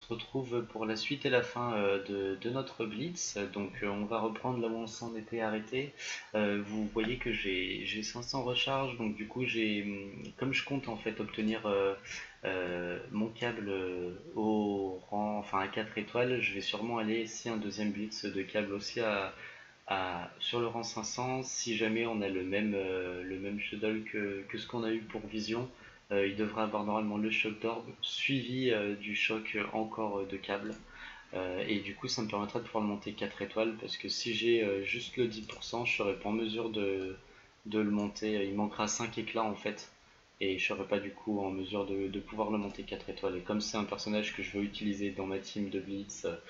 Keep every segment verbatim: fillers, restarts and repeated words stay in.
Se retrouve pour la suite et la fin euh, de, de notre blitz. Donc euh, on va reprendre là où on s'en était arrêté. Euh, vous voyez que j'ai j'ai cinq cents recharges, donc du coup j'ai, comme je compte en fait obtenir euh, euh, mon câble euh, au rang, enfin à quatre étoiles, je vais sûrement aller ici un deuxième blitz de câble aussi à, à- sur le rang cinq cents. Si jamais on a le même, euh, le même shuttle que, que ce qu'on a eu pour Vision, euh, il devrait avoir normalement le choc d'orbe suivi euh, du choc euh, encore euh, de câble. Euh, et du coup, ça me permettra de pouvoir le monter quatre étoiles parce que si j'ai euh, juste le dix pour cent, je serai pas en mesure de, de le monter. Il manquera cinq éclats en fait. Et je serai pas du coup en mesure de, de pouvoir le monter quatre étoiles. Et comme c'est un personnage que je veux utiliser dans ma team de Blitz, euh,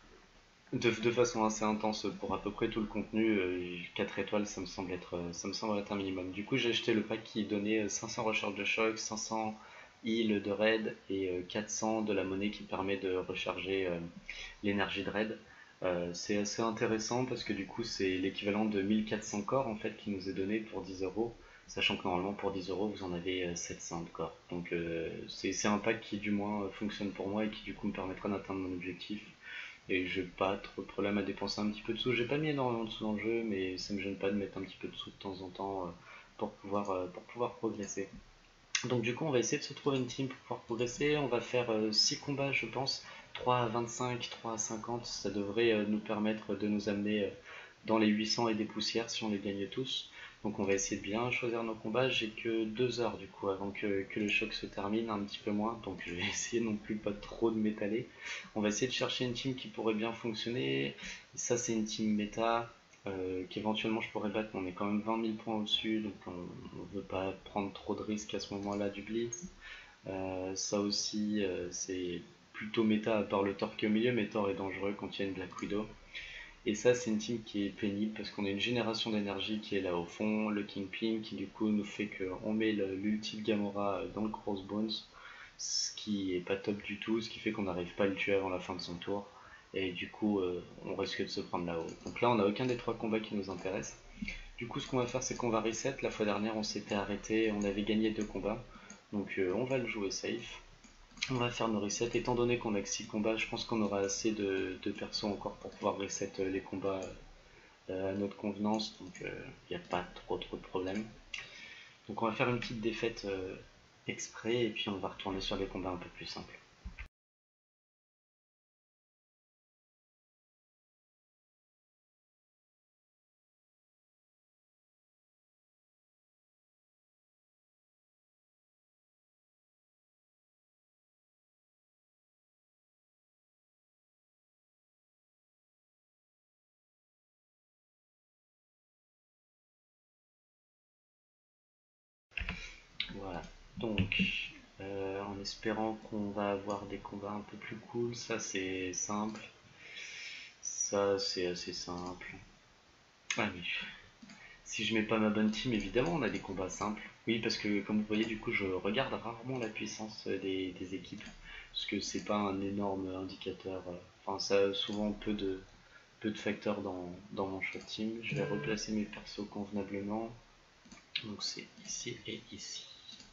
de, de façon assez intense pour à peu près tout le contenu, euh, quatre étoiles ça me semble être, euh, ça me semble être un minimum. Du coup j'ai acheté le pack qui donnait cinq cents recharges de choc, cinq cents heal de raid et euh, quatre cents de la monnaie qui permet de recharger euh, l'énergie de raid. Euh, c'est assez intéressant parce que du coup c'est l'équivalent de mille quatre cents corps en fait qui nous est donné pour dix euros. Sachant que normalement pour dix euros vous en avez euh, sept cents de corps. Donc euh, c'est c'est un pack qui du moins euh, fonctionne pour moi et qui du coup me permettra d'atteindre mon objectif. Et j'ai pas trop de problème à dépenser un petit peu de sous. J'ai pas mis énormément de sous dans le jeu, mais ça me gêne pas de mettre un petit peu de sous de temps en temps euh, pour pouvoir, euh, pour pouvoir progresser. Donc du coup, on va essayer de se trouver une team pour pouvoir progresser. On va faire euh, six combats, je pense. trois à vingt-cinq, trois à cinquante. Ça devrait euh, nous permettre de nous amener euh, dans les huit cents et des poussières si on les gagne tous. Donc on va essayer de bien choisir nos combats. J'ai que deux heures du coup avant que, que le choc se termine, un petit peu moins. Donc je vais essayer non plus pas trop de m'étaler. On va essayer de chercher une team qui pourrait bien fonctionner. Ça c'est une team méta. Euh, qu'éventuellement je pourrais battre, mais on est quand même vingt mille points au-dessus, donc on ne veut pas prendre trop de risques à ce moment-là du blitz. Euh, ça aussi, euh, c'est plutôt méta à part le Thor qui est au milieu, mais Thor est dangereux quand il y a une Black Widow. Et ça, c'est une team qui est pénible parce qu'on a une génération d'énergie qui est là au fond, le Kingpin qui du coup nous fait qu'on met l'ulti de Gamora dans le Crossbones, ce qui est pas top du tout, ce qui fait qu'on n'arrive pas à le tuer avant la fin de son tour. Et du coup, euh, on risque de se prendre là-haut. Donc là, on n'a aucun des trois combats qui nous intéresse. Du coup, ce qu'on va faire, c'est qu'on va reset. La fois dernière, on s'était arrêté, on avait gagné deux combats. Donc euh, on va le jouer safe. On va faire nos resets. Étant donné qu'on a que six combats, je pense qu'on aura assez de, de persos encore pour pouvoir reset euh, les combats euh, à notre convenance. Donc il euh, n'y a pas trop trop de problème. Donc on va faire une petite défaite euh, exprès et puis on va retourner sur les combats un peu plus simples. Voilà. Donc euh, en espérant qu'on va avoir des combats un peu plus cool, ça c'est simple. Ça c'est assez simple. Ah mais si je mets pas ma bonne team, évidemment, on a des combats simples. Oui, parce que comme vous voyez, du coup, je regarde rarement la puissance des, des équipes. Parce que c'est pas un énorme indicateur. euh, Enfin, ça a souvent peu de, peu de facteurs dans, dans mon choix de team. Je vais replacer mes persos convenablement. Donc c'est ici et ici.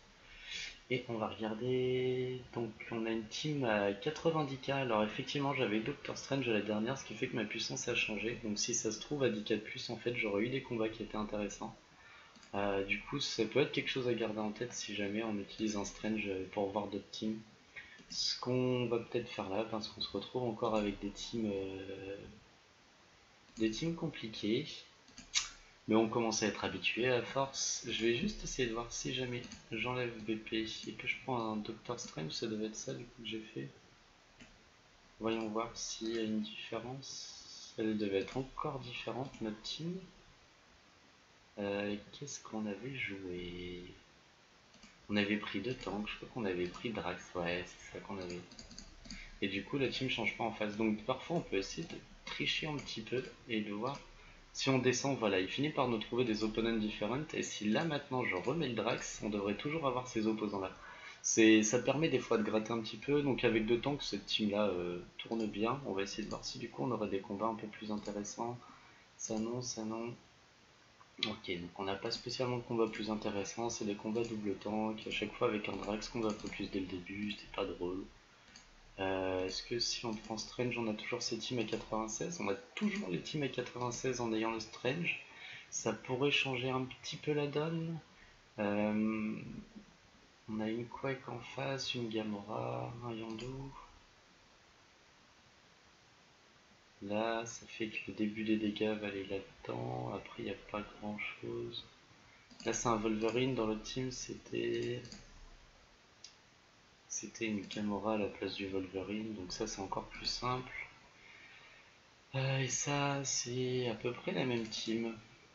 Et on va regarder. Donc on a une team à quatre-vingt-dix K. Alors effectivement, j'avais Doctor Strange à la dernière, ce qui fait que ma puissance a changé. Donc si ça se trouve à dix K de plus, en fait, j'aurais eu des combats qui étaient intéressants. Euh, du coup, ça peut être quelque chose à garder en tête si jamais on utilise un Strange pour voir d'autres teams. Ce qu'on va peut-être faire là, parce qu'on se retrouve encore avec des teams, euh, des teams compliqués, mais on commence à être habitué à force. Je vais juste essayer de voir si jamais j'enlève B P et que je prends un Doctor Strange, ça devait être ça du coup que j'ai fait. Voyons voir s'il y a une différence. Elle devait être encore différente, notre team. Euh, Qu'est-ce qu'on avait joué? On avait pris deux tanks, je crois qu'on avait pris Drax, ouais, c'est ça qu'on avait. Et du coup, la team change pas en face. Donc parfois, on peut essayer de tricher un petit peu et de voir si on descend. Voilà, il finit par nous trouver des opponents différents. Et si là maintenant je remets le Drax, on devrait toujours avoir ces opposants là. C'est, ça permet des fois de gratter un petit peu. Donc avec deux tanks, cette team là euh, tourne bien. On va essayer de voir si du coup on aurait des combats un peu plus intéressants. Ça non, ça non. Ok, donc on n'a pas spécialement de combat plus intéressant, c'est des combats double tank, à chaque fois avec un Drax qu'on va focus dès le début, c'est pas drôle. Euh, Est-ce que si on prend Strange, on a toujours ces teams à quatre-vingt-seize? On a toujours les teams à quatre-vingt-seize en ayant le Strange. Ça pourrait changer un petit peu la donne. Euh, on a une Quake en face, une Gamora, un Yondu. Là, ça fait que le début des dégâts va aller là-dedans. Après, il n'y a pas grand-chose. Là, c'est un Wolverine. Dans le team, c'était... C'était une Gamora à la place du Wolverine. Donc ça, c'est encore plus simple. Euh, et ça, c'est à peu près la même team.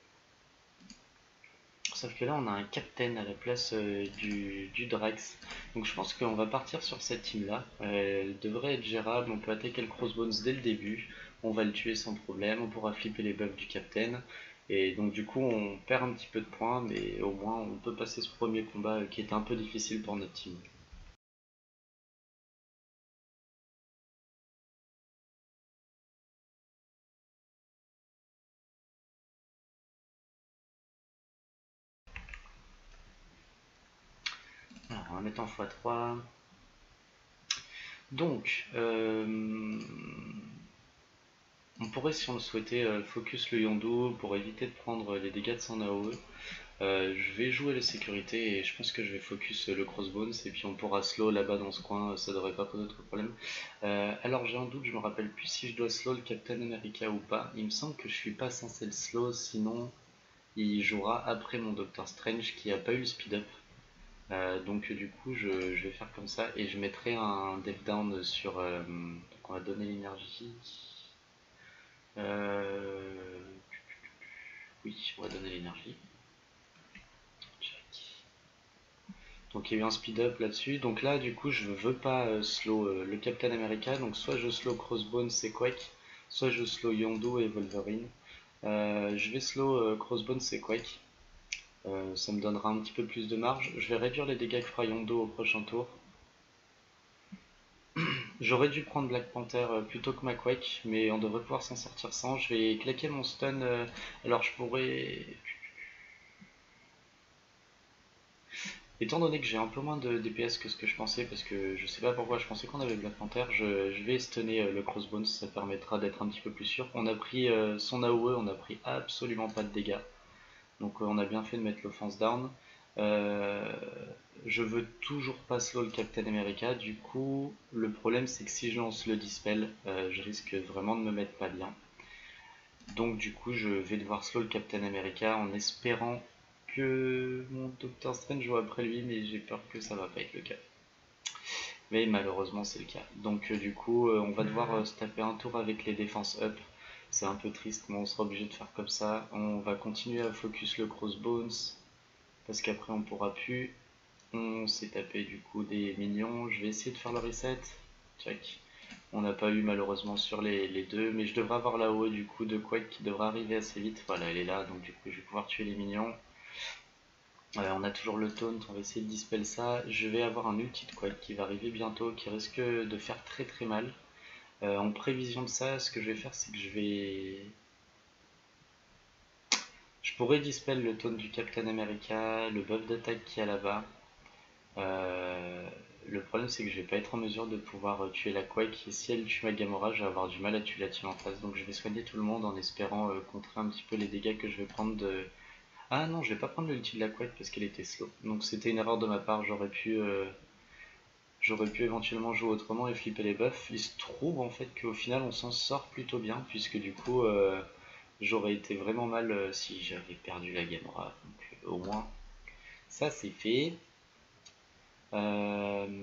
Sauf que là, on a un Captain à la place euh, du, du Drax. Donc je pense qu'on va partir sur cette team-là. Euh, elle devrait être gérable. On peut attaquer le Crossbones dès le début. On va le tuer sans problème. On pourra flipper les buffs du Captain. Et donc du coup, on perd un petit peu de points. Mais au moins, on peut passer ce premier combat euh, qui était un peu difficile pour notre team. Alors, on va mettre en fois trois. Donc, euh, on pourrait, si on le souhaitait, euh, focus le Yondu pour éviter de prendre les dégâts de son A O E. Euh, je vais jouer la sécurité et je pense que je vais focus le Crossbones et puis on pourra slow là-bas dans ce coin, ça devrait pas poser trop de problème. Euh, alors j'ai un doute, je me rappelle plus si je dois slow le Captain America ou pas. Il me semble que je suis pas censé le slow, sinon il jouera après mon Doctor Strange qui a pas eu le speed up. Euh, donc du coup je, je vais faire comme ça et je mettrai un death down sur... Euh, donc on va donner l'énergie. Euh, oui, on va donner l'énergie. Donc il y a eu un speed up là-dessus. Donc là, du coup, je veux pas euh, slow euh, le Captain America. Donc soit je slow Crossbones et Quake, soit je slow Yondu et Wolverine. Euh, je vais slow euh, Crossbones et Quake. Euh, ça me donnera un petit peu plus de marge. Je vais réduire les dégâts que fera Yondu au prochain tour. J'aurais dû prendre Black Panther euh, plutôt que ma Quake, mais on devrait pouvoir s'en sortir sans. Je vais claquer mon stun. Euh, alors je pourrais... Étant donné que j'ai un peu moins de D P S que ce que je pensais, parce que je sais pas pourquoi je pensais qu'on avait Black Panther, je, je vais stunner euh, le Crossbones, ça permettra d'être un petit peu plus sûr. On a pris euh, son A O E, on a pris absolument pas de dégâts, donc euh, on a bien fait de mettre l'offense down. Euh, je veux toujours pas slow le Captain America, du coup le problème c'est que si je lance le Dispel, euh, je risque vraiment de me mettre pas bien. Donc du coup je vais devoir slow le Captain America en espérant que mon Doctor Strange joue après lui, mais j'ai peur que ça va pas être le cas. Mais malheureusement c'est le cas. Donc euh, du coup euh, on va devoir euh, se taper un tour avec les défenses up. C'est un peu triste mais on sera obligé de faire comme ça. On va continuer à focus le Crossbones parce qu'après on pourra plus. On s'est tapé du coup des minions. Je vais essayer de faire le reset. Check. On n'a pas eu malheureusement sur les, les deux, mais je devrais avoir là-haut du coup de Quake qui devrait arriver assez vite. Voilà, elle est là, donc du coup je vais pouvoir tuer les minions. Euh, on a toujours le taunt, on va essayer de dispel ça. Je vais avoir un ulti de Quake qui va arriver bientôt, qui risque de faire très très mal. Euh, en prévision de ça, ce que je vais faire, c'est que je vais... Je pourrais dispel le taunt du Captain America, le buff d'attaque qui est là-bas. Euh, le problème c'est que je vais pas être en mesure de pouvoir tuer la Quake et si elle tue ma Gamora je vais avoir du mal à tuer la team en face, donc je vais soigner tout le monde en espérant euh, contrer un petit peu les dégâts que je vais prendre de... Ah non, je vais pas prendre l'ulti de la Quake parce qu'elle était slow, donc c'était une erreur de ma part. J'aurais pu euh, j'aurais pu éventuellement jouer autrement et flipper les buffs. Il se trouve en fait qu'au final on s'en sort plutôt bien puisque du coup euh, j'aurais été vraiment mal euh, si j'avais perdu la Gamora, donc euh, au moins ça c'est fait. euh,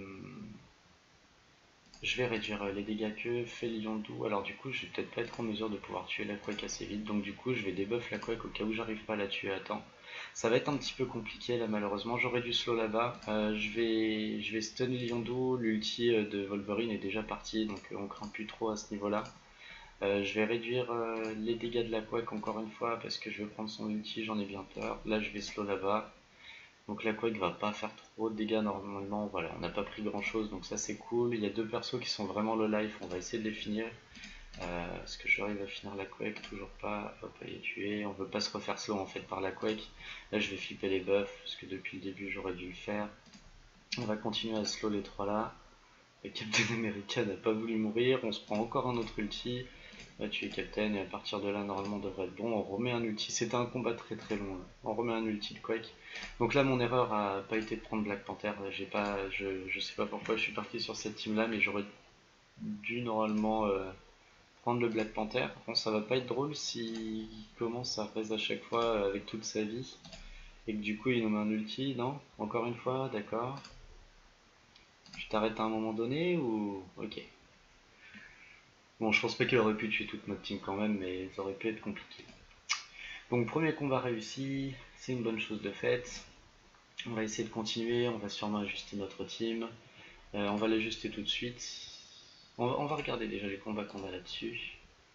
Je vais réduire les dégâts que fait le Yondu. Alors du coup je vais peut-être pas être en mesure de pouvoir tuer la Quake assez vite. Donc du coup je vais débuff la Quake au cas où j'arrive pas à la tuer à temps. Ça va être un petit peu compliqué là malheureusement. J'aurais dû slow là-bas. Euh, je vais je vais stun le Yondu. L'ulti de Wolverine est déjà parti. Donc on craint plus trop à ce niveau-là. Euh, je vais réduire euh, les dégâts de la Quake encore une fois parce que je vais prendre son ulti. J'en ai bien peur. Là je vais slow là-bas. Donc la Quake va pas faire trop de dégâts normalement, voilà, on n'a pas pris grand chose donc ça c'est cool. Il y a deux persos qui sont vraiment low life, on va essayer de les finir. Euh, Est-ce que j'arrive à finir la Quake? Toujours pas, on va pas les tuer, on veut pas se refaire slow en fait par la Quake. Là je vais flipper les buffs parce que depuis le début j'aurais dû le faire. On va continuer à slow les trois là. Le Captain America n'a pas voulu mourir, on se prend encore un autre ulti. Là tu es Captain et à partir de là normalement on devrait être bon. On remet un ulti, c'était un combat très très long là. On remet un ulti de Quake. Donc là mon erreur a pas été de prendre Black Panther. J'ai pas, je, je sais pas pourquoi je suis parti sur cette team là, mais j'aurais dû normalement euh, prendre le Black Panther. Bon, ça va pas être drôle s'il commence à raise à chaque fois avec toute sa vie. Et que du coup il nous met un ulti, non? Encore une fois, d'accord. Je t'arrête à un moment donné ou... Ok. Bon, je pense pas qu'il aurait pu tuer toute notre team quand même, mais ça aurait pu être compliqué. Donc premier combat réussi, c'est une bonne chose de faite. On va essayer de continuer, on va sûrement ajuster notre team. Euh, on va l'ajuster tout de suite. On va, on va regarder déjà les combats qu'on a là-dessus.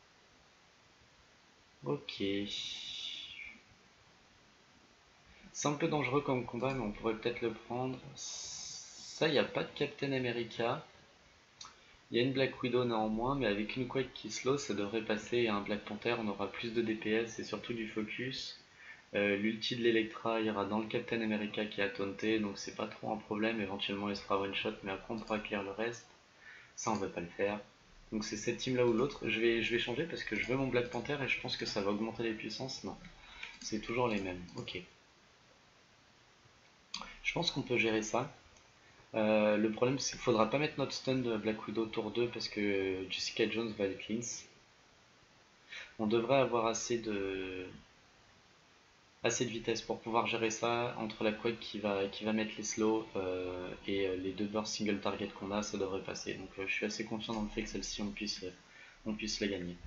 Ok. C'est un peu dangereux comme combat, mais on pourrait peut-être le prendre. Ça, il n'y a pas de Captain America. Il y a une Black Widow néanmoins, mais avec une Quake qui slow, ça devrait passer. Et un Black Panther, on aura plus de D P S et surtout du focus. Euh, L'ulti de l'Electra ira dans le Captain America qui a taunté, donc c'est pas trop un problème. Éventuellement, il sera one shot, mais après, on pourra clear le reste. Ça, on va pas le faire. Donc c'est cette team là ou l'autre. Je vais, je vais changer parce que je veux mon Black Panther et je pense que ça va augmenter les puissances. Non, c'est toujours les mêmes. Ok. Je pense qu'on peut gérer ça. Euh, le problème c'est qu'il faudra pas mettre notre stun de Black Widow tour deux parce que Jessica Jones va être cleanse. On devrait avoir assez de assez de vitesse pour pouvoir gérer ça entre la Quake qui va, qui va mettre les slows euh, et les deux bursts single target qu'on a, ça devrait passer. Donc euh, je suis assez confiant dans le fait que celle-ci on puisse, on puisse la gagner.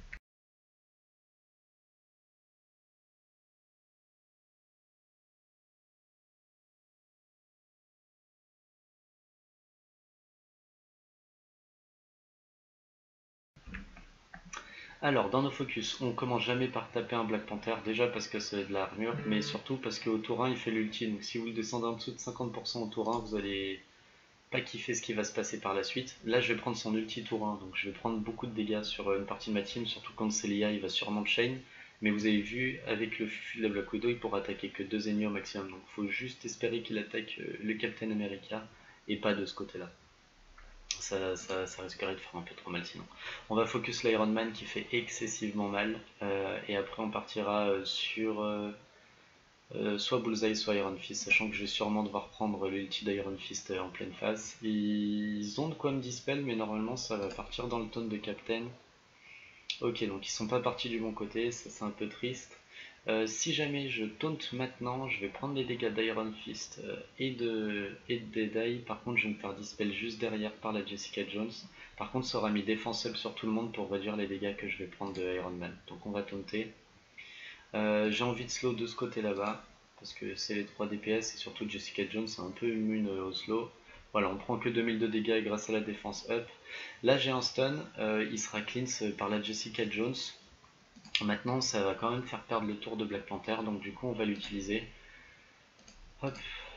Alors, dans nos focus, on commence jamais par taper un Black Panther, déjà parce que c'est de l'armure, mais surtout parce qu'au tour un il fait l'ulti, donc si vous le descendez en dessous de cinquante pour cent au tour un, vous allez pas kiffer ce qui va se passer par la suite. Là, je vais prendre son ulti tour un, donc je vais prendre beaucoup de dégâts sur une partie de ma team, surtout quand c'est Léa, il va sûrement chain, mais vous avez vu, avec le fufu de la Black Widow, il pourra attaquer que deux ennemis au maximum, donc il faut juste espérer qu'il attaque le Captain America, et pas de ce côté-là. Ça, ça, ça risquerait de faire un peu trop mal sinon. On va focus l'Iron Man qui fait excessivement mal. Euh, et après on partira sur euh, euh, soit Bullseye soit Iron Fist, sachant que je vais sûrement devoir prendre l'ulti d'Iron Fist en pleine face. Ils ont de quoi me dispel, mais normalement ça va partir dans le taunt de Captain. Ok, donc ils sont pas partis du bon côté, ça c'est un peu triste. Euh, si jamais je taunt maintenant, je vais prendre les dégâts d'Iron Fist euh, et de, et de Deadeye. Par contre, je vais me faire dispel juste derrière par la Jessica Jones. Par contre, ça aura mis défensible sur tout le monde pour réduire les dégâts que je vais prendre de Iron Man. Donc on va taunter. Euh, J'ai envie de slow de ce côté là-bas, parce que c'est les trois D P S et surtout Jessica Jones est un peu immune au slow. Voilà, on prend que deux mille de dégâts grâce à la défense up. Là j'ai un stun, euh, il sera cleanse par la Jessica Jones. Maintenant, ça va quand même faire perdre le tour de Black Panther, donc du coup, on va l'utiliser. Hop.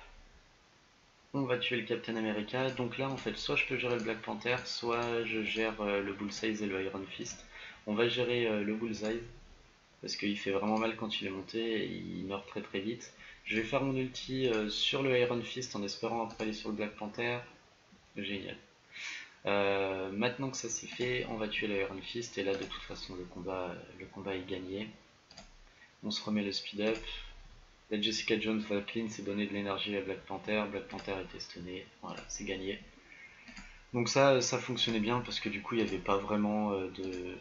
On va tuer le Captain America. Donc là, en fait, soit je peux gérer le Black Panther, soit je gère euh, le Bullseye et le Iron Fist. On va gérer euh, le Bullseye, parce qu'il fait vraiment mal quand il est monté et il meurt très très vite. Je vais faire mon ulti euh, sur le Iron Fist en espérant après aller sur le Black Panther. Génial. Euh, maintenant que ça c'est fait, on va tuer le Iron Fist et là de toute façon le combat, le combat est gagné. On se remet le speed up. La Jessica Jones va clean, c'est donner de l'énergie à Black Panther. Black Panther était stunné. Voilà, c'est gagné. Donc ça, ça fonctionnait bien parce que du coup, il n'y avait pas vraiment euh, de,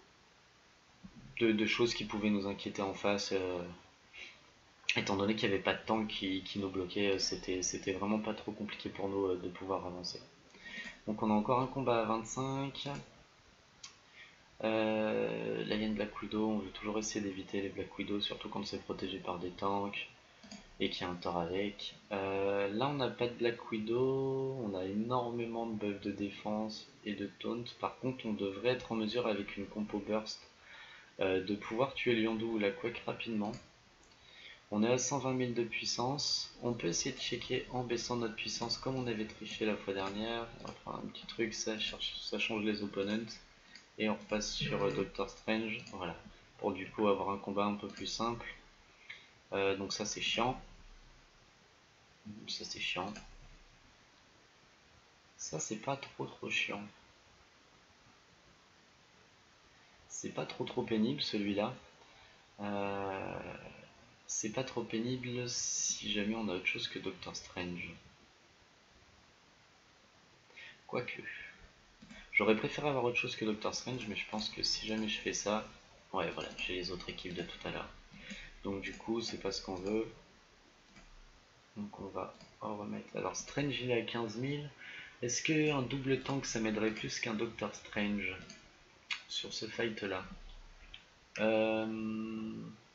de, de choses qui pouvaient nous inquiéter en face. Euh, étant donné qu'il n'y avait pas de tank qui, qui nous bloquait, c'était c'était vraiment pas trop compliqué pour nous euh, de pouvoir avancer. Donc on a encore un combat à vingt-cinq. Euh, là il y a une Black Widow, on veut toujours essayer d'éviter les Black Widow, surtout quand c'est protégé par des tanks et qu'il y a un Thor avec. Euh, là on n'a pas de Black Widow, on a énormément de buffs de défense et de taunt. Par contre on devrait être en mesure avec une compo burst euh, de pouvoir tuer Liandou ou la Quake rapidement. On est à cent vingt mille de puissance, on peut essayer de checker en baissant notre puissance comme on avait triché la fois dernière. On va faire un petit truc, ça, ça change les opponents. Et on repasse sur euh, Doctor Strange, voilà, pour du coup avoir un combat un peu plus simple. Euh, donc ça c'est chiant. Ça c'est chiant. Ça, c'est pas trop trop chiant. C'est pas trop trop pénible celui-là. Euh, c'est pas trop pénible si jamais on a autre chose que Doctor Strange. Quoique. J'aurais préféré avoir autre chose que Doctor Strange, mais je pense que si jamais je fais ça... Ouais, voilà, j'ai les autres équipes de tout à l'heure. Donc du coup, c'est pas ce qu'on veut. Donc on va en remettre... Alors Strange, il est à quinze mille. Est-ce qu'un double tank, ça m'aiderait plus qu'un Doctor Strange sur ce fight-là? euh...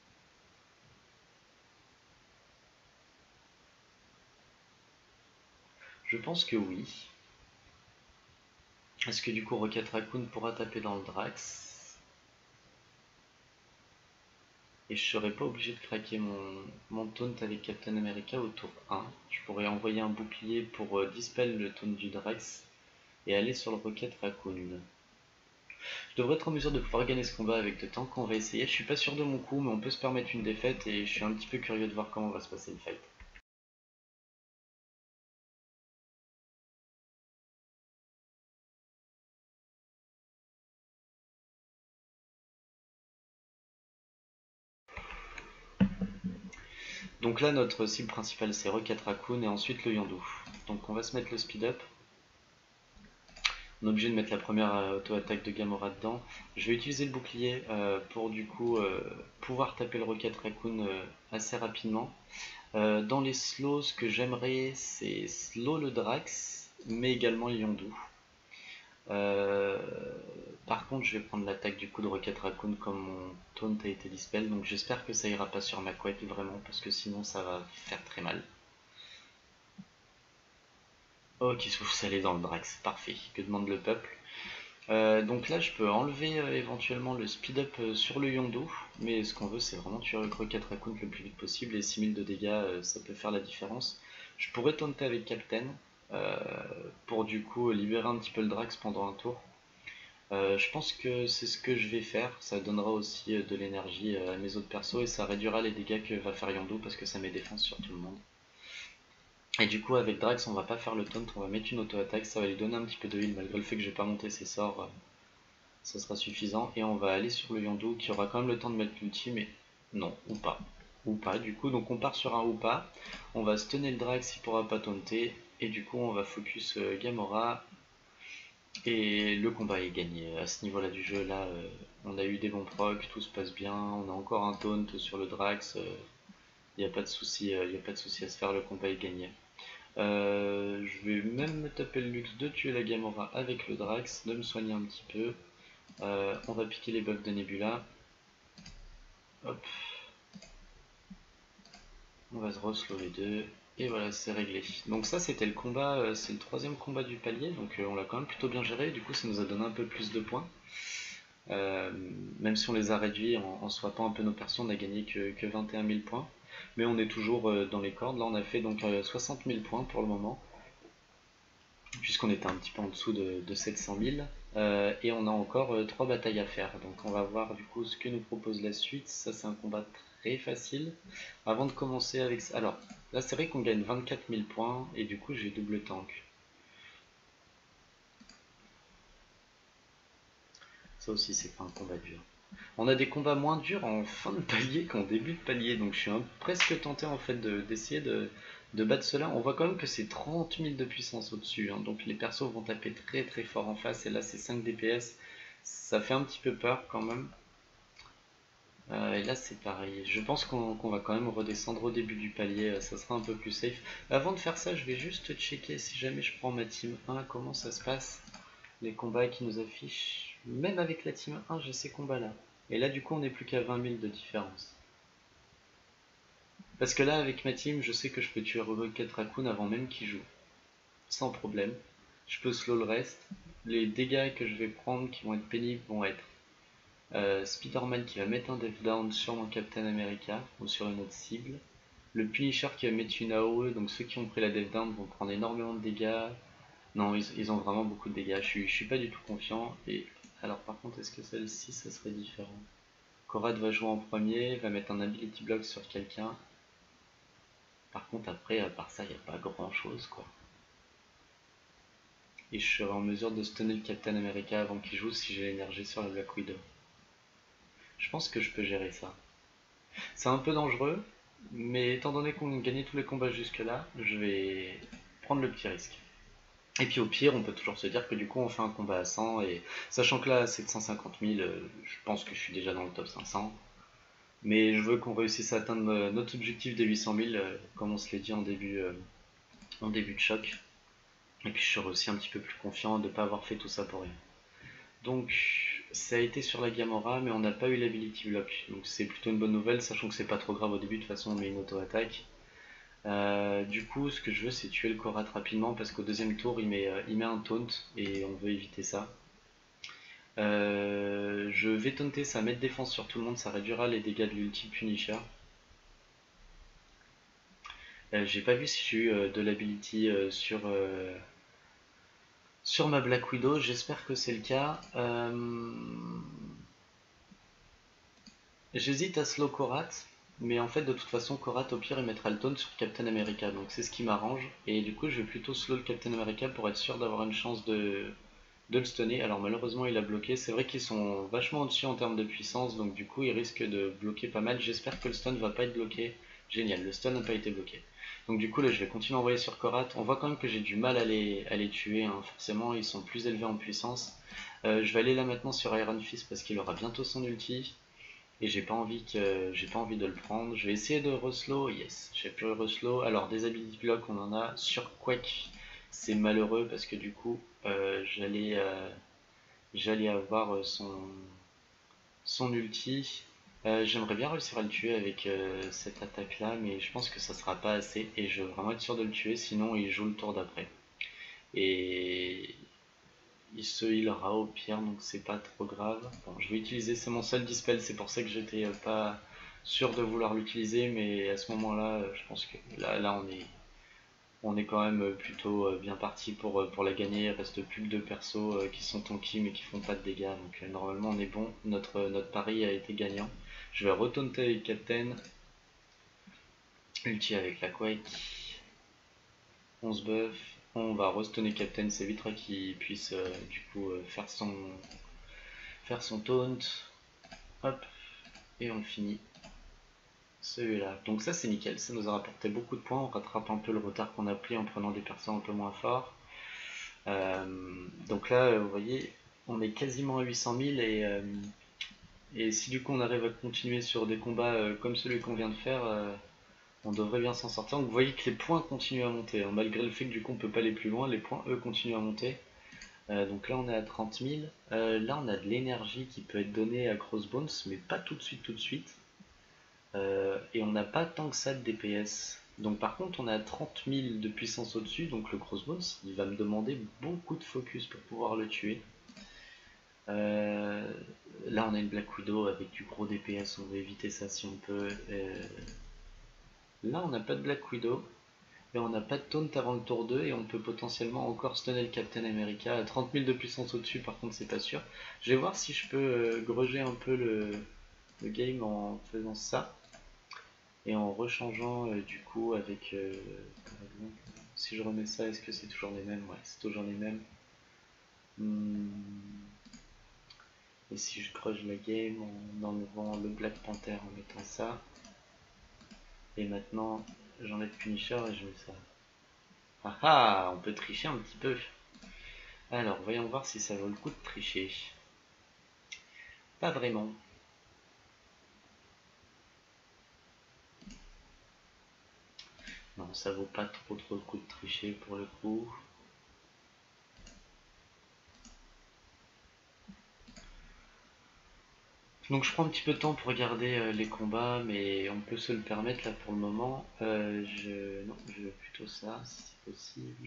Je pense que oui. Est-ce que du coup Rocket Raccoon pourra taper dans le Drax? Et je serais pas obligé de craquer mon, mon taunt avec Captain America au tour un. Je pourrais envoyer un bouclier pour euh, dispel le taunt du Drax et aller sur le Rocket Raccoon. Je devrais être en mesure de pouvoir gagner ce combat avec le tank. On va essayer. Je suis pas sûr de mon coup, mais on peut se permettre une défaite et je suis un petit peu curieux de voir comment va se passer le fight. Donc là, notre cible principale c'est Rocket Raccoon et ensuite le Yondu. Donc on va se mettre le speed up. On est obligé de mettre la première euh, auto-attaque de Gamora dedans. Je vais utiliser le bouclier euh, pour du coup euh, pouvoir taper le Rocket Raccoon euh, assez rapidement. Euh, dans les slows, ce que j'aimerais c'est slow le Drax, mais également le Yondu. Euh, par contre, je vais prendre l'attaque du coup de Rocket Raccoon comme mon taunt a été dispel, donc j'espère que ça ira pas sur ma couette vraiment, parce que sinon ça va faire très mal. Ok, ça allait dans le Drax, parfait, que demande le peuple. Euh, donc là, je peux enlever euh, éventuellement le speed up euh, sur le Yondu, mais ce qu'on veut, c'est vraiment tuer le Rocket Raccoon le plus vite possible, et six mille de dégâts, euh, ça peut faire la différence. Je pourrais taunter avec Captain, euh, pour du coup libérer un petit peu le Drax pendant un tour. Euh, je pense que c'est ce que je vais faire, ça donnera aussi euh, de l'énergie euh, à mes autres persos, et ça réduira les dégâts que va faire Yondu, parce que ça met défense sur tout le monde. Et du coup, avec Drax, on va pas faire le taunt, on va mettre une auto-attaque, ça va lui donner un petit peu de heal, malgré le fait que je vais pas monter ses sorts. Euh, ça sera suffisant. Et on va aller sur le Yondu qui aura quand même le temps de mettre l'ulti, mais non, ou pas. Ou pas, du coup, donc on part sur un ou pas. On va stunner le Drax, il pourra pas taunter. Et du coup, on va focus euh, Gamora. Et le combat est gagné. À ce niveau-là du jeu, là, euh, on a eu des bons procs, tout se passe bien. On a encore un taunt sur le Drax. Il euh, n'y a pas de souci, euh, y a pas de souci à se faire, le combat est gagné. Euh, je vais même me taper le luxe de tuer la Gamora avec le Drax, de me soigner un petit peu. Euh, on va piquer les buffs de Nebula. Hop. On va se reslow les deux. Et voilà, c'est réglé. Donc ça, c'était le combat, euh, c'est le troisième combat du palier. Donc euh, on l'a quand même plutôt bien géré. Du coup, ça nous a donné un peu plus de points. Euh, même si on les a réduits en, en swappant un peu nos persos, on n'a gagné que, que vingt et un mille points. Mais on est toujours euh, dans les cordes. Là, on a fait donc euh, soixante mille points pour le moment, puisqu'on était un petit peu en dessous de, de sept cent mille. Euh, et on a encore euh, trois batailles à faire. Donc on va voir du coup ce que nous propose la suite. Ça, c'est un combat très facile. Avant de commencer avec ça, alors là c'est vrai qu'on gagne vingt-quatre mille points et du coup j'ai double tank. Ça aussi c'est pas un combat dur. On a des combats moins durs en fin de palier qu'en début de palier, donc je suis un, presque tenté en fait d'essayer de, de, de battre cela. On voit quand même que c'est trente mille de puissance au-dessus, hein, donc les persos vont taper très très fort en face, et là c'est cinq D P S, ça fait un petit peu peur quand même. Euh, et là c'est pareil, je pense qu'on qu'on va quand même redescendre au début du palier, euh, ça sera un peu plus safe. Avant de faire ça, je vais juste checker si jamais je prends ma team un, comment ça se passe, les combats qui nous affichent. Même avec la team un, j'ai ces combats là. Et là du coup on n'est plus qu'à vingt mille de différence. Parce que là avec ma team, je sais que je peux tuer Rocket Raccoon avant même qu'il joue. Sans problème. Je peux slow le reste. Les dégâts que je vais prendre qui vont être pénibles vont être Euh, Spider-Man qui va mettre un death down sur mon Captain America ou sur une autre cible. Le Punisher qui va mettre une A O E, donc ceux qui ont pris la death down vont prendre énormément de dégâts. Non, ils, ils ont vraiment beaucoup de dégâts, je suis, je suis pas du tout confiant. Et alors par contre, est-ce que celle-ci, ça serait différent? Korad va jouer en premier, va mettre un ability block sur quelqu'un. Par contre après, à part ça, il n'y a pas grand chose quoi. et je serai en mesure de stunner le Captain America avant qu'il joue si j'ai l'énergie sur la Black Widow. Je pense que je peux gérer ça. C'est un peu dangereux, mais étant donné qu'on a gagné tous les combats jusque là, je vais prendre le petit risque. Et puis au pire, on peut toujours se dire que du coup on fait un combat à cent, et sachant que là c'est de cent cinquante mille, euh, je pense que je suis déjà dans le top cinq cents. Mais je veux qu'on réussisse à atteindre euh, notre objectif des huit cent mille, euh, comme on se l'est dit en début, euh, en début de choc. Et puis je serai aussi un petit peu plus confiant de ne pas avoir fait tout ça pour rien. Donc ça a été sur la Gamora, mais on n'a pas eu l'ability block. Donc c'est plutôt une bonne nouvelle, sachant que c'est pas trop grave au début, de toute façon on met une auto-attaque. Euh, du coup, ce que je veux, c'est tuer le Korat rapidement parce qu'au deuxième tour, il met, euh, il met un taunt et on veut éviter ça. Euh, je vais taunter, ça met de défense sur tout le monde, ça réduira les dégâts de l'ulti Punisher. Euh, j'ai pas vu si j'ai eu euh, de l'ability euh, sur, euh, sur ma Black Widow, j'espère que c'est le cas. Euh, J'hésite à slow Korat, mais en fait de toute façon Korat au pire il mettra le taunt sur Captain America, donc c'est ce qui m'arrange. Et du coup je vais plutôt slow le Captain America pour être sûr d'avoir une chance de, de le stunner. Alors malheureusement il a bloqué, c'est vrai qu'ils sont vachement au-dessus en termes de puissance, donc du coup il risque de bloquer pas mal. J'espère que le stun va pas être bloqué. Génial, le stun n'a pas été bloqué. Donc du coup là je vais continuer à envoyer sur Korat. On voit quand même que j'ai du mal à les, à les tuer, hein. Forcément ils sont plus élevés en puissance. Euh, je vais aller là maintenant sur Iron Fist parce qu'il aura bientôt son ulti. Et j'ai pas envie que j'ai pas envie de le prendre. Je vais essayer de reslow, yes, j'ai pu reslow. Alors des ability block on en a. Sur Quake, c'est malheureux parce que du coup euh, j'allais euh, j'allais avoir son son ulti. Euh, J'aimerais bien réussir à le tuer avec euh, cette attaque là, mais je pense que ça sera pas assez et je veux vraiment être sûr de le tuer, sinon il joue le tour d'après. Et il se healera au pire, donc c'est pas trop grave. Bon, je vais utiliser, c'est mon seul dispel, c'est pour ça que j'étais euh, pas sûr de vouloir l'utiliser, mais à ce moment-là, euh, je pense que là, là on est, on est quand même plutôt euh, bien parti pour, euh, pour la gagner. Il reste plus que deux persos euh, qui sont tanky mais qui font pas de dégâts, donc euh, normalement on est bon. Notre, notre pari a été gagnant. Je vais retaunter avec Captain, ulti avec la Quake, onze buff. On va restunner Captain, c'est vite qu'il puisse euh, du coup euh, faire son faire son taunt. Hop, et on finit celui-là. Donc ça c'est nickel, ça nous a rapporté beaucoup de points, on rattrape un peu le retard qu'on a pris en prenant des persos un peu moins forts. Euh, donc là, vous voyez, on est quasiment à huit cent mille et, euh, et si du coup on arrive à continuer sur des combats euh, comme celui qu'on vient de faire, euh, on devrait bien s'en sortir. Donc vous voyez que les points continuent à monter, hein. Malgré le fait que du coup on peut pas aller plus loin, les points eux continuent à monter. Euh, donc là on est à trente mille. Euh, là on a de l'énergie qui peut être donnée à Crossbones, mais pas tout de suite tout de suite. Euh, et on n'a pas tant que ça de D P S. Donc par contre on a trente mille de puissance au-dessus, donc le Crossbones il va me demander beaucoup de focus pour pouvoir le tuer. Euh, Là on a une Black Widow avec du gros D P S, on va éviter ça si on peut. Euh, là on n'a pas de Black Widow, mais on n'a pas de taunt avant le tour deux et on peut potentiellement encore stunner le Captain America à trente mille de puissance au-dessus, par contre c'est pas sûr. Je vais voir si je peux euh, gruger un peu le, le game en faisant ça. Et en rechangeant euh, du coup avec euh, par exemple, si je remets ça, est-ce que c'est toujours les mêmes? Ouais, c'est toujours les mêmes. Hmm. Et si je creuse la game en enlevant le Black Panther en mettant ça. Et maintenant j'enlève Punisher et je mets ça. Ah ah, on peut tricher un petit peu. Alors voyons voir si ça vaut le coup de tricher. Pas vraiment. Non, ça vaut pas trop trop le coup de tricher pour le coup. Donc je prends un petit peu de temps pour regarder euh, les combats, mais on peut se le permettre là pour le moment. Euh, je... Non, je veux plutôt ça, si c'est possible.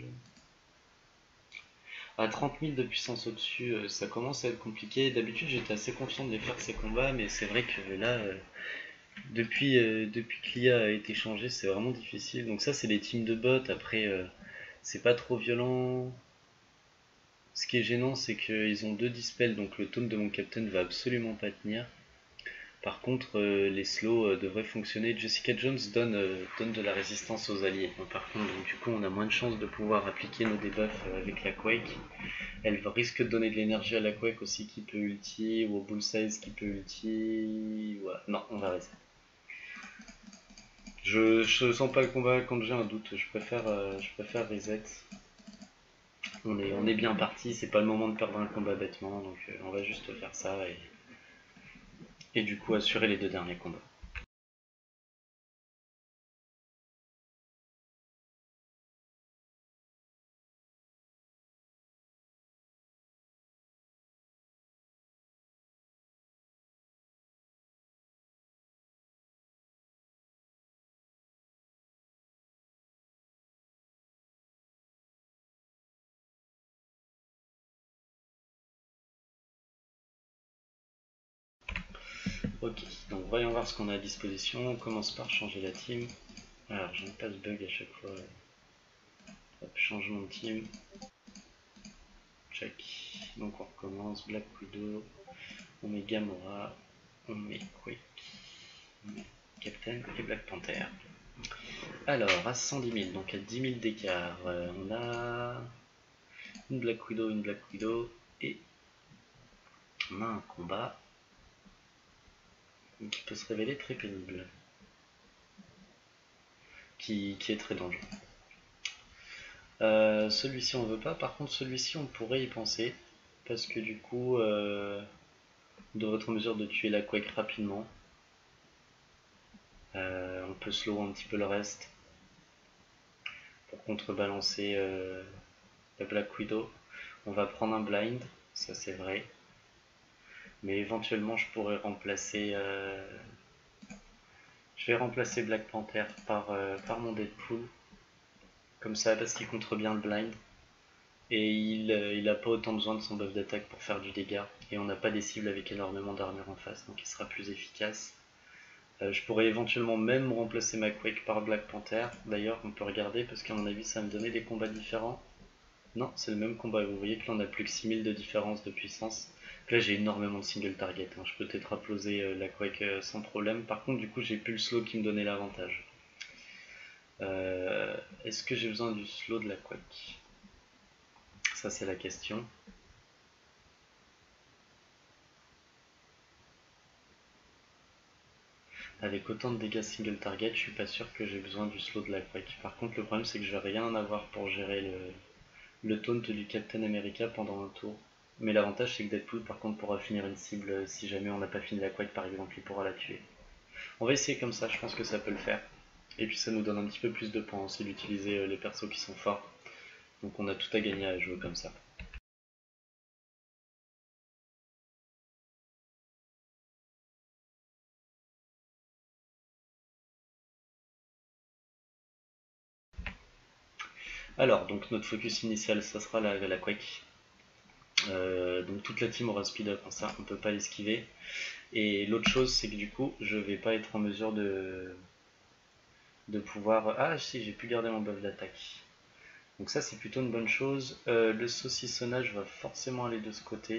À trente mille de puissance au-dessus, euh, ça commence à être compliqué. D'habitude j'étais assez confiant de les faire ces combats, mais c'est vrai que là, euh, depuis, euh, depuis que l'I A a été changée, c'est vraiment difficile. Donc ça c'est des teams de bots, après euh, c'est pas trop violent. Ce qui est gênant c'est qu'ils ont deux dispels, donc le taunt de mon captain va absolument pas tenir. Par contre, euh, les slows euh, devraient fonctionner. Jessica Jones donne, euh, donne de la résistance aux alliés. Donc, par contre, donc, du coup, on a moins de chances de pouvoir appliquer nos debuffs euh, avec la Quake. Elle risque de donner de l'énergie à la Quake aussi qui peut ulti, ou au Bullseye qui peut ulti. Voilà. Non, on va rester. Je, je sens pas le combat quand j'ai un doute. Je préfère, euh, je préfère reset. On est, on est bien parti. C'est pas le moment de perdre un combat bêtement. Donc, euh, on va juste faire ça et, et du coup assurer les deux derniers combats. Ok, donc voyons voir ce qu'on a à disposition. On commence par changer la team. Alors, j'aime pas ce bug à chaque fois. Hop, changement de team. Check. Donc on recommence. Black Widow. On met Gamora. On met Quake. On met Captain et Black Panther. Alors, à cent dix mille, donc à dix mille d'écart, euh, on a une Black Widow, une Black Widow, et on a un combat qui peut se révéler très pénible, qui, qui est très dangereux. Euh, celui-ci on veut pas, par contre celui-ci on pourrait y penser, parce que du coup, euh, on devrait être en mesure de tuer la Quake rapidement. Euh, on peut slow un petit peu le reste, pour contrebalancer euh, la Black Widow. On va prendre un blind, ça c'est vrai. Mais éventuellement je pourrais remplacer... Euh, je vais remplacer Black Panther par, euh, par mon Deadpool. Comme ça, parce qu'il contre bien le blind. Et il, euh, il a pas autant besoin de son buff d'attaque pour faire du dégât. Et on n'a pas des cibles avec énormément d'armure en face, donc il sera plus efficace. Euh, je pourrais éventuellement même remplacer ma Quake par Black Panther. D'ailleurs, on peut regarder, parce qu'à mon avis, ça va me donner des combats différents. Non, c'est le même combat. Vous voyez que là, on a plus que six mille de différence de puissance. Là, j'ai énormément de single target. Hein. Je peux peut-être applauser euh, la Quake euh, sans problème. Par contre, du coup, j'ai plus le slow qui me donnait l'avantage. Euh, Est-ce que j'ai besoin du slow de la Quake? Ça, c'est la question. Avec autant de dégâts single target, je suis pas sûr que j'ai besoin du slow de la Quake. Par contre, le problème, c'est que je vais rien en avoir pour gérer le, le taunt du Captain America pendant un tour. Mais l'avantage, c'est que Deadpool, par contre, pourra finir une cible si jamais on n'a pas fini la Quake, par exemple, il pourra la tuer. On va essayer comme ça, je pense que ça peut le faire. Et puis ça nous donne un petit peu plus de points aussi d'utiliser les persos qui sont forts. Donc on a tout à gagner à jouer comme ça. Alors, donc notre focus initial, ça sera la, la Quake. Euh, donc toute la team aura speed up, hein, ça on peut pas l'esquiver. Et l'autre chose, c'est que du coup, je vais pas être en mesure de, de pouvoir... Ah si, j'ai pu garder mon buff d'attaque. Donc ça, c'est plutôt une bonne chose. Euh, le saucissonnage va forcément aller de ce côté.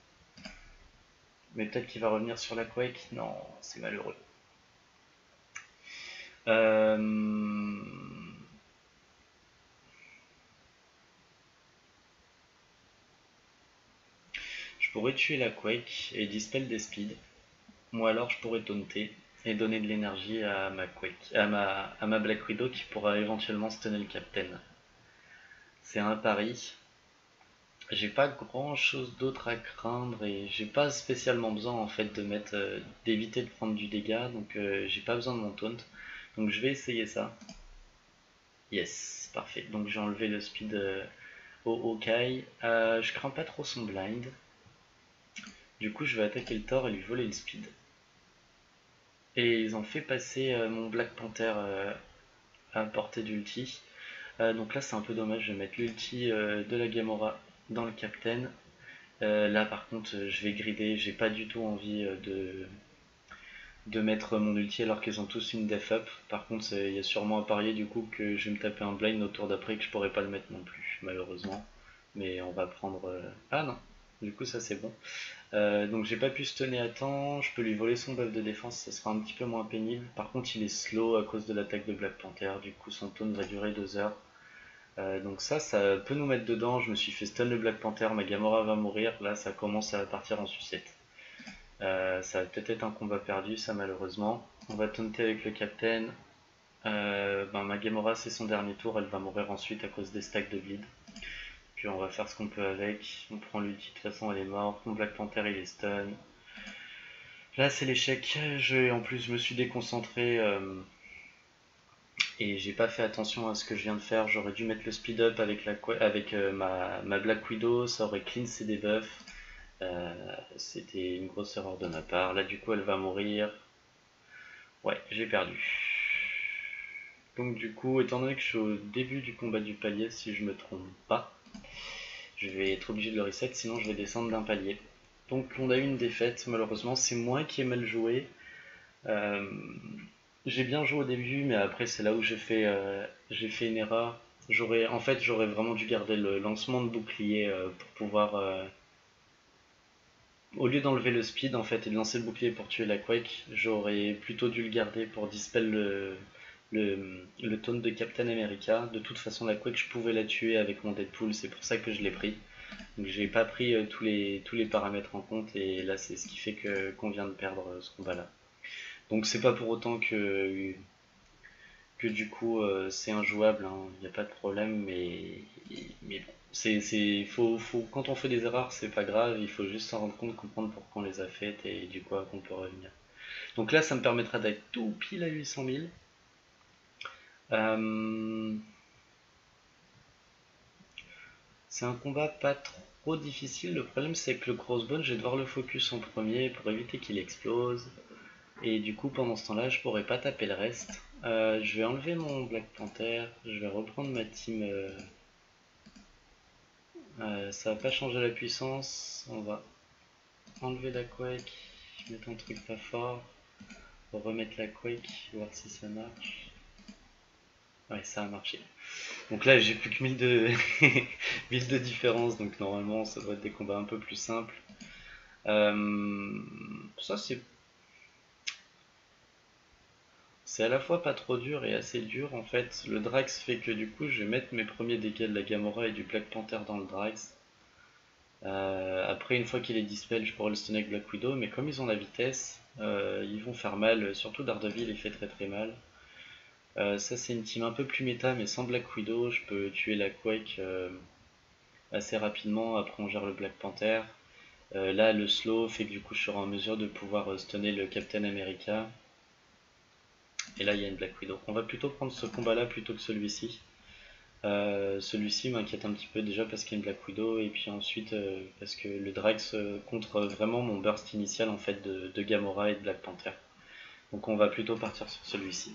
Mais peut-être qu'il va revenir sur la Quake. Non, c'est malheureux. Euh... Je pourrais tuer la Quake et dispel des speeds. Ou alors je pourrais taunter et donner de l'énergie à ma Quake, à ma, à ma Black Widow qui pourra éventuellement stunner le Captain. C'est un pari. J'ai pas grand chose d'autre à craindre et j'ai pas spécialement besoin en fait de mettre euh, d'éviter de prendre du dégât, donc euh, j'ai pas besoin de mon taunt. Donc je vais essayer ça. Yes, parfait. Donc j'ai enlevé le speed euh, au Hawkeye. Euh, je crains pas trop son blind. Du coup je vais attaquer le Thor et lui voler le speed. Et ils ont fait passer euh, mon Black Panther euh, à portée d'ulti. Euh, donc là c'est un peu dommage, je vais mettre l'ulti euh, de la Gamora dans le Captain. Euh, là par contre je vais grider, j'ai pas du tout envie euh, de, de mettre mon ulti alors qu'ils ont tous une def up. Par contre il y a sûrement à parier du coup que je vais me taper un blind au tour d'après que je pourrais pas le mettre non plus malheureusement. Mais on va prendre... Euh... Ah non, Du coup, ça c'est bon. Euh, donc j'ai pas pu stunner à temps, je peux lui voler son buff de défense, ça sera un petit peu moins pénible. Par contre, il est slow à cause de l'attaque de Black Panther, du coup son taunt va durer deux heures. Euh, donc ça, ça peut nous mettre dedans. Je me suis fait stun le Black Panther, ma Gamora va mourir. Là, ça commence à partir en sucette. Euh, ça va peut-être être un combat perdu, ça malheureusement. On va taunter avec le Captain. Euh, ben, ma Gamora, c'est son dernier tour, elle va mourir ensuite à cause des stacks de bleed. Puis on va faire ce qu'on peut avec. On prend l'ulti, de toute façon, elle est morte. Mon Black Panther, il est stun. Là, c'est l'échec. Je, en plus, je me suis déconcentré. Euh, et j'ai pas fait attention à ce que je viens de faire. J'aurais dû mettre le speed up avec, la, avec euh, ma, ma Black Widow, ça aurait clean ses debuffs. Euh, C'était une grosse erreur de ma part. Là, du coup, elle va mourir. Ouais, j'ai perdu. Donc, du coup, étant donné que je suis au début du combat du palier, si je me trompe pas, je vais être obligé de le reset, sinon je vais descendre d'un palier. Donc, on a eu une défaite, malheureusement. C'est moi qui ai mal joué. Euh, j'ai bien joué au début, mais après c'est là où j'ai fait, euh, j'ai fait une erreur. J'aurais, en fait, j'aurais vraiment dû garder le lancement de bouclier euh, pour pouvoir, euh, au lieu d'enlever le speed en fait et de lancer le bouclier pour tuer la Quake, j'aurais plutôt dû le garder pour dispel le, le, le taunt de Captain America. De toute façon, la Quake, je pouvais la tuer avec mon Deadpool, c'est pour ça que je l'ai pris. Donc j'ai pas pris euh, tous les tous les paramètres en compte et là c'est ce qui fait que qu'on vient de perdre euh, ce combat-là. Donc c'est pas pour autant que que du coup euh, c'est injouable, il hein, n'y a pas de problème, mais, mais bon, c'est, c'est, faut, faut, quand on fait des erreurs, c'est pas grave, il faut juste s'en rendre compte, comprendre pourquoi on les a faites et du coup qu'on peut revenir. Donc là, ça me permettra d'être tout pile à huit cent mille. Euh, c'est un combat pas trop difficile, le problème c'est que le crossbone, je vais devoir le focus en premier pour éviter qu'il explose. Et du coup, pendant ce temps-là, je pourrais pas taper le reste. Euh, je vais enlever mon Black Panther, je vais reprendre ma team. Euh, euh, ça va pas changer la puissance. On va enlever la Quake, mettre un truc pas fort, remettre la Quake, voir si ça marche. Ouais, ça a marché. Donc là, j'ai plus que mille de, mille de différence, donc normalement, ça doit être des combats un peu plus simples. Euh, ça, c'est C'est à la fois pas trop dur et assez dur en fait. Le Drax fait que du coup je vais mettre mes premiers dégâts de la Gamora et du Black Panther dans le Drax. Euh, après une fois qu'il est dispel je pourrai le stun avec Black Widow, mais comme ils ont la vitesse, euh, ils vont faire mal, surtout Daredevil il fait très très mal. Euh, ça c'est une team un peu plus méta mais sans Black Widow je peux tuer la Quake euh, assez rapidement, après on gère le Black Panther. Euh, là le slow fait que du coup je serai en mesure de pouvoir stunner le Captain America. Et là, il y a une Black Widow. On va plutôt prendre ce combat-là plutôt que celui-ci. Euh, celui-ci m'inquiète un petit peu déjà parce qu'il y a une Black Widow et puis ensuite euh, parce que le Drax euh, contre vraiment mon burst initial en fait de, de Gamora et de Black Panther. Donc on va plutôt partir sur celui-ci.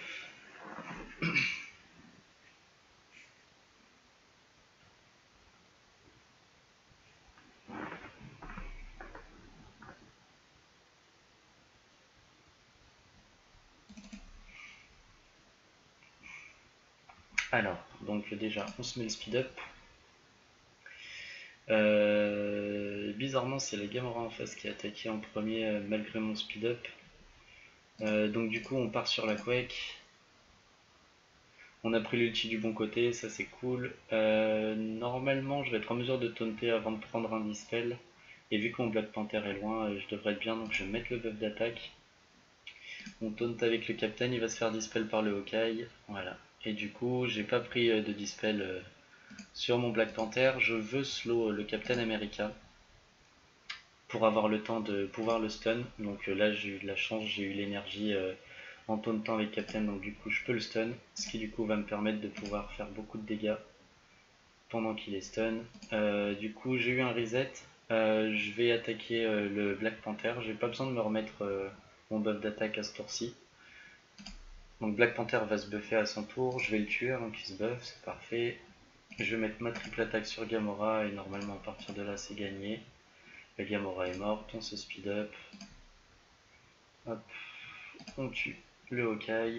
Alors, donc déjà, on se met le speed up. Euh, bizarrement, c'est la Gamora en face qui a attaqué en premier euh, malgré mon speed up. Euh, donc du coup, on part sur la Quake. On a pris l'ulti du bon côté, ça c'est cool. Euh, normalement, je vais être en mesure de taunter avant de prendre un dispel. Et vu que mon Black Panther est loin, euh, je devrais être bien, donc je vais mettre le buff d'attaque. On taunt avec le Captain, il va se faire dispel par le Hawkeye. Voilà. Et du coup, j'ai pas pris euh, de dispel euh, sur mon Black Panther. Je veux slow euh, le Captain America pour avoir le temps de pouvoir le stun. Donc euh, là, j'ai eu de la chance, j'ai eu l'énergie euh, en tauntant avec Captain, donc du coup, je peux le stun. Ce qui du coup va me permettre de pouvoir faire beaucoup de dégâts pendant qu'il est stun. Euh, du coup, j'ai eu un reset. Euh, je vais attaquer euh, le Black Panther. J'ai pas besoin de me remettre euh, mon buff d'attaque à ce tour-ci. Donc Black Panther va se buffer à son tour. Je vais le tuer avant qu'il se buff, c'est parfait. Je vais mettre ma triple attaque sur Gamora et normalement à partir de là c'est gagné. La Gamora est morte, on se speed up. Hop, on tue le Hawkeye.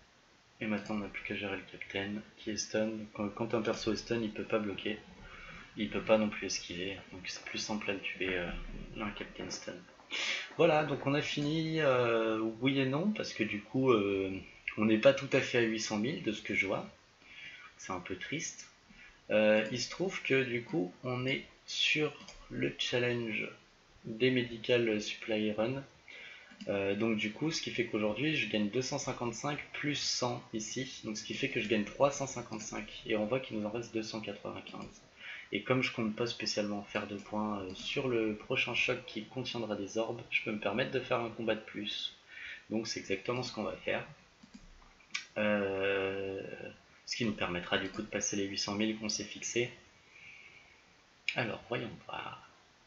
Et maintenant on n'a plus qu'à gérer le Captain qui est stun. Quand, quand un perso est stun, il peut pas bloquer. il peut pas non plus esquiver, donc c'est plus simple à le tuer euh, un Captain Stun. Voilà, donc on a fini, euh, oui et non, parce que du coup, euh, on n'est pas tout à fait à huit cent mille de ce que je vois. C'est un peu triste. Euh, il se trouve que du coup, on est sur le challenge des Medical Supply Run. Euh, donc du coup, ce qui fait qu'aujourd'hui, je gagne deux cent cinquante-cinq plus cent ici. Donc ce qui fait que je gagne trois cent cinquante-cinq. Et on voit qu'il nous en reste deux cent quatre-vingt-quinze. Et comme je compte pas spécialement faire de points euh, sur le prochain choc qui contiendra des orbes, je peux me permettre de faire un combat de plus. Donc c'est exactement ce qu'on va faire. Euh, ce qui nous permettra du coup de passer les huit cent mille qu'on s'est fixé. Alors voyons voir.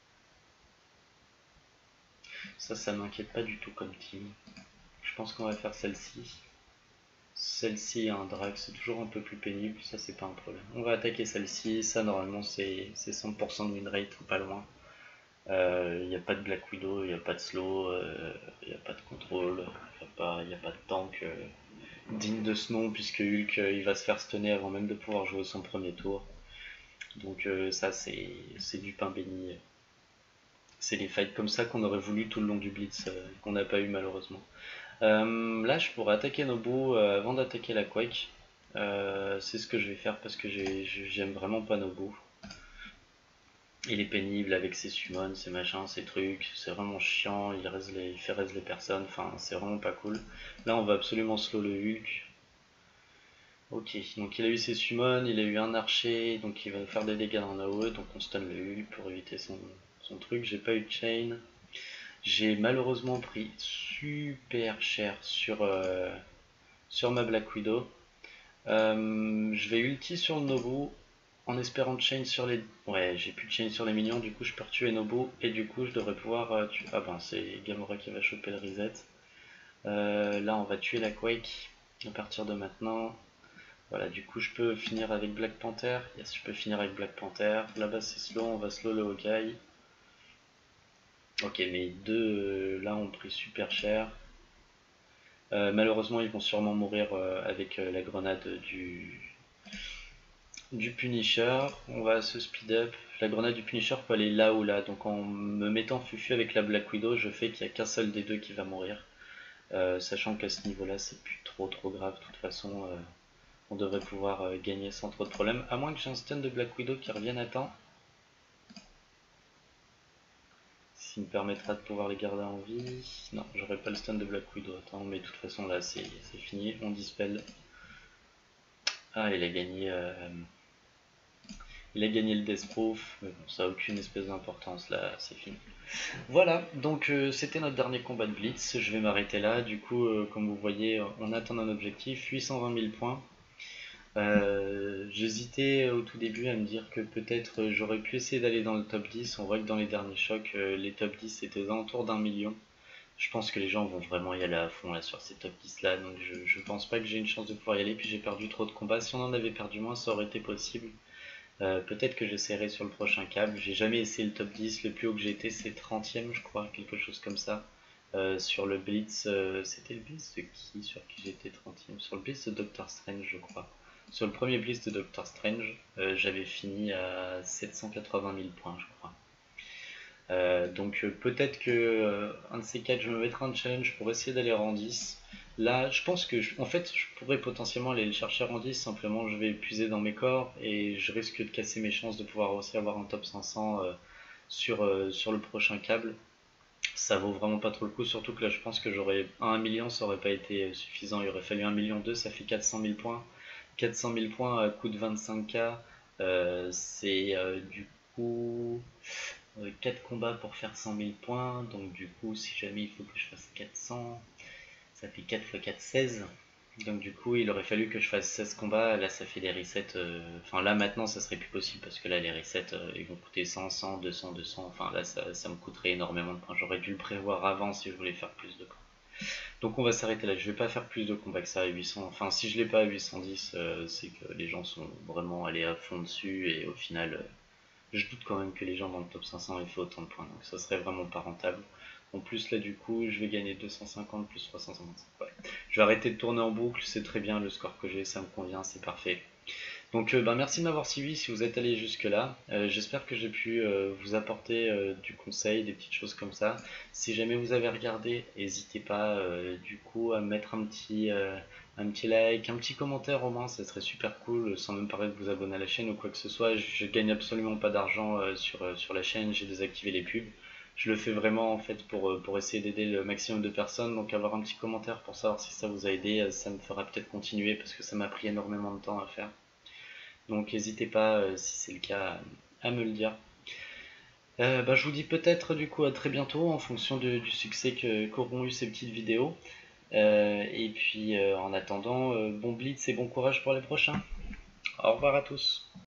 Ça, ça m'inquiète pas du tout comme team. Je pense qu'on va faire celle-ci. Celle-ci, un drag, c'est toujours un peu plus pénible, ça c'est pas un problème. On va attaquer celle-ci, ça normalement c'est cent pour cent de win rate ou pas loin. Il euh, n'y a pas de Black Widow, il n'y a pas de slow, il euh, n'y a pas de contrôle, il n'y a, a pas de tank euh, digne de ce nom, puisque Hulk euh, il va se faire stunner avant même de pouvoir jouer son premier tour. Donc euh, ça c'est du pain béni. C'est les fights comme ça qu'on aurait voulu tout le long du Blitz, euh, qu'on n'a pas eu malheureusement. Euh, là je pourrais attaquer Nobu euh, avant d'attaquer la Quake. Euh, c'est ce que je vais faire parce que j'aime vraiment pas Nobu. Il est pénible avec ses summons, ses machins, ses trucs, c'est vraiment chiant, il, reste les, il fait reste les personnes, enfin c'est vraiment pas cool. Là on va absolument slow le Hulk. Ok, donc il a eu ses summons, il a eu un archer, donc il va faire des dégâts dans A O E, donc on stun le Hulk pour éviter son, son truc. J'ai pas eu de chain. J'ai malheureusement pris super cher sur, euh, sur ma Black Widow. Euh, je vais ulti sur le Nobu en espérant de chain sur les... Ouais, j'ai plus de chain sur les minions, du coup je peux retuer Nobu et du coup je devrais pouvoir euh, tuer... Ah ben c'est Gamora qui va choper le reset. Euh, là on va tuer la Quake à partir de maintenant. Voilà, du coup je peux finir avec Black Panther. Yes, je peux finir avec Black Panther. Là-bas c'est slow, on va slow le Hawkeye. Ok, mes deux euh, là ont pris super cher. Euh, malheureusement ils vont sûrement mourir euh, avec euh, la grenade du... du Punisher. On va se speed up. La grenade du Punisher peut aller là ou là. Donc en me mettant fufu avec la Black Widow, je fais qu'il n'y a qu'un seul des deux qui va mourir. Euh, sachant qu'à ce niveau-là, c'est plus trop trop grave. De toute façon, euh, on devrait pouvoir euh, gagner sans trop de problème. À moins que j'ai un stun de Black Widow qui revienne à temps. Ce qui me permettra de pouvoir les garder en vie. Non, j'aurais pas le stun de Black Widow. Attends, mais de toute façon, là, c'est fini. On dispel. Ah, il a gagné... Euh, Il a gagné le Death Proof, mais bon, ça n'a aucune espèce d'importance, là, c'est fini. Voilà, donc euh, c'était notre dernier combat de Blitz, je vais m'arrêter là, du coup, euh, comme vous voyez, on atteint un objectif, huit cent vingt mille points. Euh, J'hésitais au tout début à me dire que peut-être euh, j'aurais pu essayer d'aller dans le top dix, on voit que dans les derniers chocs, euh, les top dix c'était aux alentours d'un million. Je pense que les gens vont vraiment y aller à fond là sur ces top dix là, donc je, je pense pas que j'ai une chance de pouvoir y aller, puis j'ai perdu trop de combats, si on en avait perdu moins ça aurait été possible. Euh, Peut-être que j'essaierai sur le prochain câble. J'ai jamais essayé le top dix. Le plus haut que j'ai été, c'est trentième, je crois, quelque chose comme ça. Euh, sur le Blitz, euh, c'était le Blitz de qui sur qui j'étais trentième? Sur le Blitz de Doctor Strange, je crois. Sur le premier Blitz de Doctor Strange, euh, j'avais fini à sept cent quatre-vingt mille points, je crois. Euh, donc euh, peut-être que euh, un de ces quatre, je me mettrai un challenge pour essayer d'aller en dix. Là, je pense que, je, en fait, je pourrais potentiellement aller le chercher en dix, simplement je vais épuiser dans mes corps et je risque de casser mes chances de pouvoir aussi avoir un top cinq cents euh, sur, euh, sur le prochain câble. Ça vaut vraiment pas trop le coup, surtout que là je pense que j'aurais un million, ça aurait pas été suffisant, il aurait fallu un million deux, ça fait quatre cent mille points. quatre cent mille points à coût de vingt-cinq K, euh, c'est euh, du coup euh, quatre combats pour faire cent mille points, donc du coup si jamais il faut que je fasse quatre cents, ça fait quatre fois quatre, seize. Donc du coup il aurait fallu que je fasse seize combats, là ça fait des resets, euh, enfin là maintenant ça serait plus possible parce que là les resets euh, ils vont coûter cent, cent, deux cents, deux cents, enfin là ça, ça me coûterait énormément de points, j'aurais dû le prévoir avant si je voulais faire plus de points. Donc on va s'arrêter là, je vais pas faire plus de combats que ça à huit cents, enfin si je l'ai pas à huit cent dix, euh, c'est que les gens sont vraiment allés à fond dessus et au final... Euh, je doute quand même que les gens dans le top cinq cents aient fait autant de points, donc ça serait vraiment pas rentable. En plus là du coup je vais gagner deux cent cinquante plus trois cent cinquante-cinq. Ouais. Je vais arrêter de tourner en boucle, c'est très bien le score que j'ai, ça me convient, c'est parfait. Donc euh, bah, merci de m'avoir suivi si vous êtes allé jusque-là. Euh, j'espère que j'ai pu euh, vous apporter euh, du conseil, des petites choses comme ça. Si jamais vous avez regardé, n'hésitez pas euh, du coup à mettre un petit, euh, un petit like, un petit commentaire au moins, ça serait super cool, sans même parler de vous abonner à la chaîne ou quoi que ce soit. Je, je gagne absolument pas d'argent euh, sur, euh, sur la chaîne, j'ai désactivé les pubs. Je le fais vraiment en fait pour, euh, pour essayer d'aider le maximum de personnes. Donc avoir un petit commentaire pour savoir si ça vous a aidé, euh, ça me fera peut-être continuer parce que ça m'a pris énormément de temps à faire. Donc n'hésitez pas, euh, si c'est le cas, à me le dire. Euh, bah, je vous dis peut-être du coup à très bientôt en fonction de- du succès que- qu'auront eu ces petites vidéos. Euh, et puis euh, en attendant, euh, bon blitz et bon courage pour les prochains. Au revoir à tous.